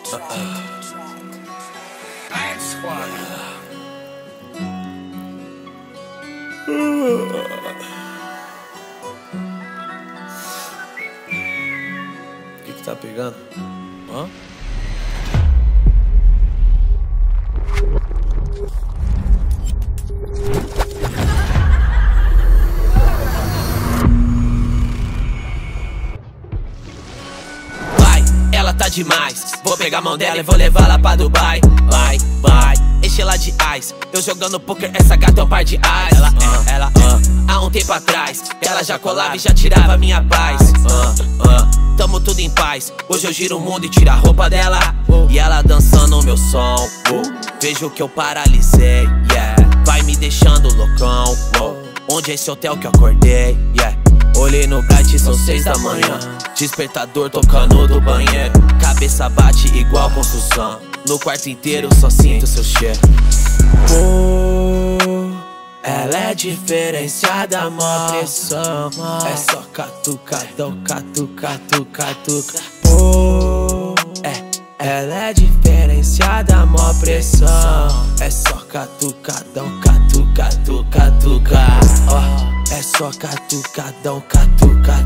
O que tá pegando? Hã? Vai, ela tá demais. Vou pegar a mão dela e vou levar ela pra Dubai. Vai, vai, enche ela de ice. Eu jogando poker, essa gata é um par de ice. Ela há um tempo atrás, ela já colava e já tirava minha paz. Tamo tudo em paz. Hoje eu giro o mundo e tiro a roupa dela. E ela dançando o meu som. Vejo que eu paralisei, yeah. Vai me deixando loucão. Onde é esse hotel que eu acordei, yeah. Olhei no Bright, são 6 da manhã. Despertador tocando do banheiro. Cabeça bate igual construção. No quarto inteiro só sinto seu cheiro. Ela é diferenciada, mó pressão. É só catucadão, catuca. Ela é diferenciada, mó pressão. É só catucadão, catuca. É só catucadão, catuca.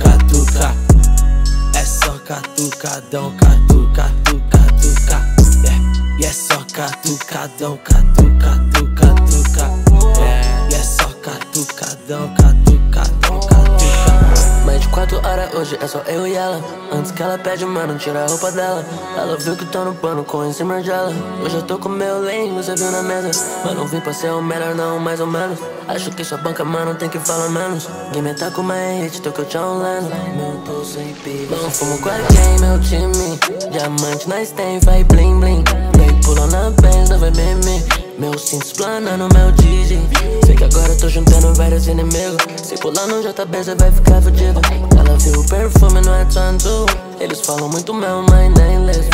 É só catucadão, catuca. E é só catucadão, catuca. E é só catucadão, catuca. Mais de 4 horas hoje é só eu e ela. Antes que ela pede, mano, tira a roupa dela. Ela viu que tô no pano com em cima dela. Hoje eu tô com meu lane, você viu na mesa. Mas não vim pra ser o melhor não, mais ou menos. Acho que sua banca, mano, tem que falar menos. Game tá com mais hit, tô que eu te lendo. Meu pulso em pibe. Não fumo com quem, meu time. Diamante nós tem, vai bling bling. Play pulando na Benz, não vai meme. Meu cinto explanando meu DJ. Sei que agora eu tô juntando vários inimigos. Se pular no JB cê vai ficar fudido. Ela viu o perfume, não é tanto. Eles falam muito meu, mas nem lês.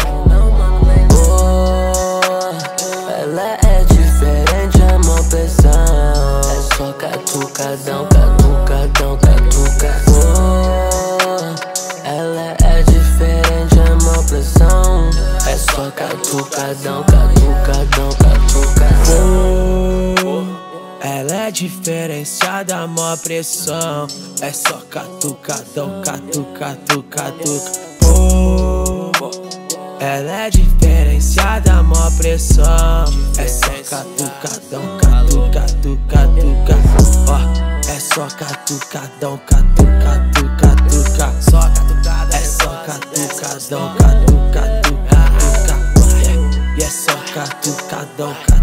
Ela é diferente, é mó pressão. É só catucadão. Ela é diferente, é mó pressão. É só catucadão. Ela é diferenciada, mó pressão. É só catucadão, catuca. Ela é diferenciada, mó pressão. É só catucadão, catuca. É só catucadão, catuca. É só catucadão, catuca. E é só catucadão,